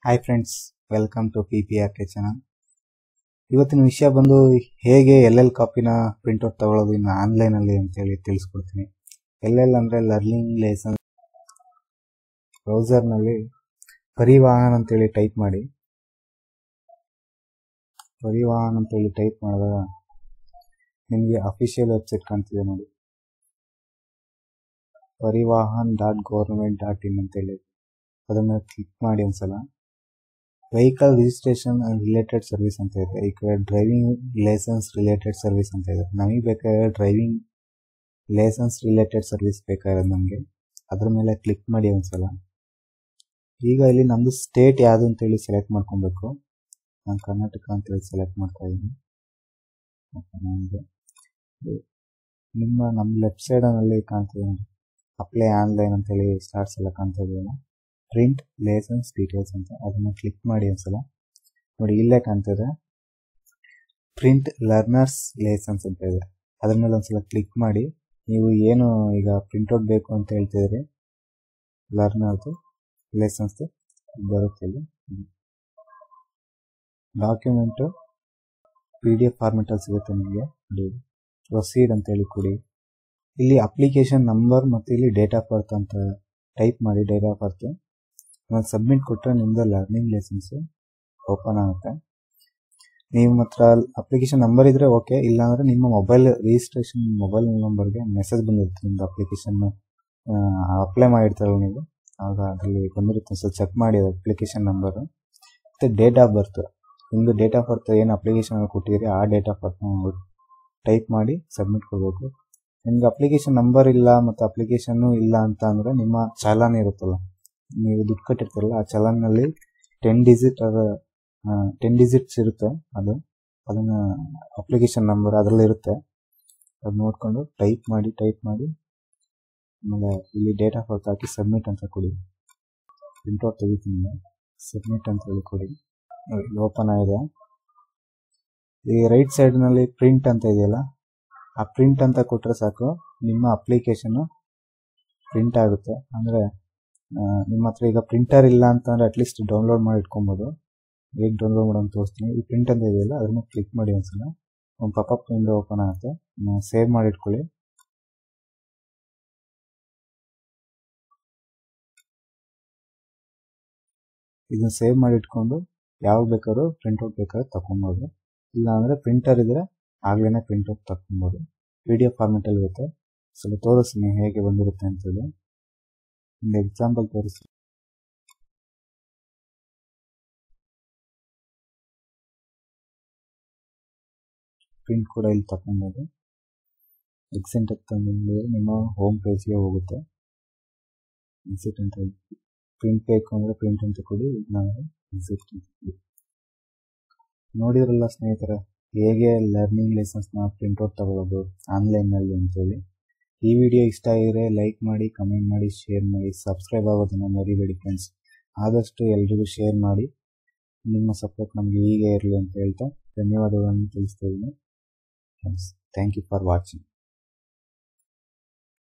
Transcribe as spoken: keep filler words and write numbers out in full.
Hi friends, welcome to Pprk channel. ಇವತ್ತಿನ ವಿಷಯ ಬಂದು ಹೇಗೆ ಎಲ್ ಎಲ್ ಕಾಪಿನ ಪ್ರಿಂಟ್ಔಟ್ ತಗೊಳ್ಳೋದು ಇನ್ನು ಆನ್ಲೈನಲ್ಲಿ ಅಂತೇಳಿ ತಿಳಿಸ್ಕೊಡ್ತೀನಿ. ಎಲ್ ಎಲ್ ಅಂದರೆ ಲರ್ನಿಂಗ್ ಲೈಸೆನ್ಸ್. ಬ್ರೌಸರ್ನಲ್ಲಿ ಪರಿವಾಹನ್ ಅಂತೇಳಿ ಟೈಪ್ ಮಾಡಿ. ಪರಿವಾಹನ್ ಅಂತೇಳಿ ಟೈಪ್ ಮಾಡಿದಾಗ ನಿಮಗೆ ಅಫಿಷಿಯಲ್ ವೆಬ್ಸೈಟ್ ಕಾಣ್ತಿದೆ ನೋಡಿ, Parivahan dot government dot in ಅಂತೇಳಿ. ಅದನ್ನು ಕ್ಲಿಕ್ ಮಾಡಿ ಒಂದ್ಸಲ. Vehicle registration and related service ಅಂತ ಇದೆ. ಈ ಕಡೆ ಡ್ರೈವಿಂಗ್ ಲೈಸೆನ್ಸ್ ರಿಲೇಟೆಡ್ ಸರ್ವಿಸ್ ಅಂತ ಇದೆ. ನಮಗೆ ಬೇಕಾದ್ರೆ ಡ್ರೈವಿಂಗ್ ಲೈಸೆನ್ಸ್ ರಿಲೇಟೆಡ್ ಸರ್ವಿಸ್ ಬೇಕಾದ್ರೆ ನಮಗೆ ಅದ್ರ ಮೇಲೆ ಕ್ಲಿಕ್ ಮಾಡಿ ಒಂದ್ಸಲ. ಈಗ ಇಲ್ಲಿ ನಮ್ಮದು ಸ್ಟೇಟ್ ಯಾವುದು ಅಂತೇಳಿ ಸೆಲೆಕ್ಟ್ ಮಾಡ್ಕೊಬೇಕು. ನಾನು ಕರ್ನಾಟಕ ಅಂತೇಳಿ ಸೆಲೆಕ್ಟ್ ಮಾಡ್ತಾ ಇದ್ದೀನಿ. ನಿಮ್ಮ ನಮ್ಮ ಲೆಫ್ಟ್ ಸೈಡಲ್ಲಿ ಕಾಣ್ತಿದೆ ನೋಡಿ, ಅಪ್ಲೈ ಆನ್ಲೈನ್ ಅಂತೇಳಿ ಸ್ಟಾರ್ಟ್ಸ್ ಎಲ್ಲ ಕಾಣ್ತಾ ಇದೆಯಲ್ಲ, ಪ್ರಿಂಟ್ ಲೈಸೆನ್ಸ್ ಡೀಟೇಲ್ಸ್ ಅಂತ. ಅದನ್ನು ಕ್ಲಿಕ್ ಮಾಡಿ ಒಂದ್ಸಲ. ನೋಡಿ, ಇಲ್ಲೇ ಕಾಣ್ತಿದೆ ಪ್ರಿಂಟ್ ಲರ್ನರ್ಸ್ ಲೈಸೆನ್ಸ್ ಅಂತ ಇದೆ. ಅದ್ರ ಮೇಲೆ ಒಂದ್ಸಲ ಕ್ಲಿಕ್ ಮಾಡಿ. ನೀವು ಏನು ಈಗ ಪ್ರಿಂಟ್ಔಟ್ ಬೇಕು ಅಂತ ಹೇಳ್ತಿದ್ರಿ, ಲರ್ನರ್ದು ಲೈಸೆನ್ಸ್ ಬರುತ್ತೆ. ಇಲ್ಲಿ ಡಾಕ್ಯುಮೆಂಟು ಪಿ ಡಿ ಎಫ್ ಫಾರ್ಮೆಟಲ್ಲಿ ಸಿಗುತ್ತೆ ನಿಮಗೆ. ಪ್ರೊಸೀಡ್ ಅಂತೇಳಿ ಕೊಡಿ. ಇಲ್ಲಿ ಅಪ್ಲಿಕೇಶನ್ ನಂಬರ್ ಮತ್ತು ಇಲ್ಲಿ ಡೇಟ್ ಆಫ್ ಬರ್ತ್ ಅಂತ ಟೈಪ್ ಮಾಡಿ. ಡೇಟ್ ಆಫ್ ಬರ್ತ್ ಮತ್ತು ಸಬ್ಮಿಟ್ ಕೊಟ್ಟರೆ ನಿಮ್ಮದು ಲರ್ನಿಂಗ್ ಲೈಸೆನ್ಸ್ ಓಪನ್ ಆಗುತ್ತೆ. ನೀವು ಮಾತ್ರ ಅಪ್ಲಿಕೇಶನ್ ನಂಬರ್ ಇದ್ದರೆ ಓಕೆ, ಇಲ್ಲಾಂದರೆ ನಿಮ್ಮ ಮೊಬೈಲ್ ರಿಜಿಸ್ಟ್ರೇಷನ್ ಮೊಬೈಲ್ ನಂಬರ್ಗೆ ಮೆಸೇಜ್ ಬಂದಿರುತ್ತೆ. ನಿಮ್ಮದು ಅಪ್ಲಿಕೇಶನ್ ಅಪ್ಲೈ ಮಾಡಿರ್ತಾರಲ್ಲ ನೀವು, ಆಗ ಅದರಲ್ಲಿ ಬಂದಿರುತ್ತೆ. ಸ್ವಲ್ಪ ಚೆಕ್ ಮಾಡಿ ಅಪ್ಲಿಕೇಶನ್ ನಂಬರು ಮತ್ತು ಡೇಟ್ ಆಫ್ ಬರ್ತ್. ನಿಮ್ಮದು ಡೇಟ್ ಆಫ್ ಬರ್ತ್ ಏನು ಅಪ್ಲಿಕೇಶನ್ ಕೊಟ್ಟಿದ್ದೀರಿ ಆ ಡೇಟ್ ಆಫ್ ಬರ್ತ್ ಟೈಪ್ ಮಾಡಿ ಸಬ್ಮಿಟ್ ಕೊಡಬೇಕು. ನಿಮ್ಗೆ ಅಪ್ಲಿಕೇಶನ್ ನಂಬರ್ ಇಲ್ಲ ಮತ್ತು ಅಪ್ಲಿಕೇಶನ್ನು ಇಲ್ಲ ಅಂತ ಅಂದರೆ ನಿಮ್ಮ ಚಾಲಾನ್ ಇರುತ್ತಲ್ಲ, ನೀವು ದುಡ್ಡು ಕಟ್ಟಿರ್ತಾರಲ್ಲ, ಆ ಚಾಲಾನ್ನಲ್ಲಿ ಟೆನ್ ಡಿಜಿಟ್ ಅದ ಟೆನ್ ಡಿಜಿಟ್ಸ್ ಇರುತ್ತೆ. ಅದು ಅದನ್ನು ಅಪ್ಲಿಕೇಶನ್ ನಂಬರ್ ಅದರಲ್ಲಿ ಇರುತ್ತೆ. ಅದು ನೋಡಿಕೊಂಡು ಟೈಪ್ ಮಾಡಿ ಟೈಪ್ ಮಾಡಿ ಆಮೇಲೆ ಇಲ್ಲಿ ಡೇಟ್ ಆಫ್ ಬರ್ತ್ ಹಾಕಿ ಸಬ್ಮಿಟ್ ಅಂತ ಕೊಡಿ. ಪ್ರಿಂಟ್ಔಟ್ ತೆಗಿತೀನಿ, ಸಬ್ಮಿಟ್ ಅಂತ ಹೇಳಿ ಕೊಡಿ. ಓಪನ್ ಆಗಿದೆ. ಈ ರೈಟ್ ಸೈಡ್ನಲ್ಲಿ ಪ್ರಿಂಟ್ ಅಂತ ಇದೆಯಲ್ಲ, ಆ ಪ್ರಿಂಟ್ ಅಂತ ಕೊಟ್ಟರೆ ಸಾಕು, ನಿಮ್ಮ ಅಪ್ಲಿಕೇಶನ್ನು ಪ್ರಿಂಟ್ ಆಗುತ್ತೆ. ಅಂದರೆ ನಿಮ್ಮ ಹತ್ರ ಈಗ ಪ್ರಿಂಟರ್ ಇಲ್ಲ ಅಂತಂದರೆ ಅಟ್ಲೀಸ್ಟ್ ಡೌನ್ಲೋಡ್ ಮಾಡಿ ಇಟ್ಕೊಬೋದು. ಹೇಗೆ ಡೌನ್ಲೋಡ್ ಮಾಡೋದು ತೋರಿಸ್ತೀನಿ. ಈ ಪ್ರಿಂಟ್ ಅಂತ ಇದೆಯಲ್ಲ, ಅದನ್ನು ಕ್ಲಿಕ್ ಮಾಡಿ ಒಂದ್ಸಲ. ಒಂದು ಪಾಪಪ್ ವಿಂಡೋ ಓಪನ್ ಆಗುತ್ತೆ. ಸೇವ್ ಮಾಡಿ ಇಟ್ಕೊಳ್ಳಿ. ಇದನ್ನು ಸೇವ್ ಮಾಡಿ ಇಟ್ಕೊಂಡು ಯಾವಾಗ ಬೇಕಾದ್ರೂ ಪ್ರಿಂಟ್ಔಟ್ ಬೇಕಾದ್ರೆ ತಗೊಬೋದು. ಇಲ್ಲ ಅಂದರೆ ಪ್ರಿಂಟರ್ ಇದ್ದರೆ ಆಗಲೇ ಪ್ರಿಂಟ್ಔಟ್ ತಗೊಬೋದು. ಪಿ ಡಿ ಎಫ್ ಫಾರ್ಮೆಟಲ್ಲಿ ಇರುತ್ತೆ. ಸ್ವಲ್ಪ ತೋರಿಸ್ತೀನಿ ಹೇಗೆ ಬಂದಿರುತ್ತೆ ಅಂತೇಳಿ. ಒಂದು ಎಕ್ಸಾಂಪಲ್ ತೋರಿಸಿ. ಪ್ರಿಂಟ್ ಕೂಡ ಇಲ್ಲಿ ತಗೊಬೋದು. ಎಕ್ಸೆಂಟ್ ತಂದು ನಿಮ್ಮ ಹೋಮ್ ಪೇಜ್ಗೆ ಹೋಗುತ್ತೆ. ಎಕ್ಸಿಟ್ ಅಂತ ಹೇಳಿ ಪ್ರಿಂಟ್ ಬೇಕು ಅಂದರೆ ಪ್ರಿಂಟ್ ಅಂತ ಕೊಡಿ, ನಾವು ಎಕ್ಸಿಟ್ ಅಂತ ಕೊಡಿ. ನೋಡಿದ್ರಲ್ಲ ಸ್ನೇಹಿತರೆ, ಹೇಗೆ ಲರ್ನಿಂಗ್ ಲೈಸೆನ್ಸ್ನ ಪ್ರಿಂಟ್ಔಟ್ ತಗೊಳ್ಳೋದು ಆನ್ಲೈನ್ನಲ್ಲಿ ಅಂತೇಳಿ. ಈ ವಿಡಿಯೋ ಇಷ್ಟ ಆಗಿದ್ರೆ ಲೈಕ್ ಮಾಡಿ, ಕಮೆಂಟ್ ಮಾಡಿ, ಶೇರ್ ಮಾಡಿ, ಸಬ್ಸ್ಕ್ರೈಬ್ ಆಗೋದನ್ನು ಮರಿಬೇಡಿ ಫ್ರೆಂಡ್ಸ್. ಆದಷ್ಟು ಎಲ್ರಿಗೂ ಶೇರ್ ಮಾಡಿ. ನಿಮ್ಮ ಸಪೋರ್ಟ್ ನಮಗೆ ಹೀಗೆ ಇರಲಿ ಅಂತ ಹೇಳ್ತಾ ಧನ್ಯವಾದಗಳನ್ನು ತಿಳಿಸ್ತಾ ಇದ್ದೀನಿ friends. Thank you for watching.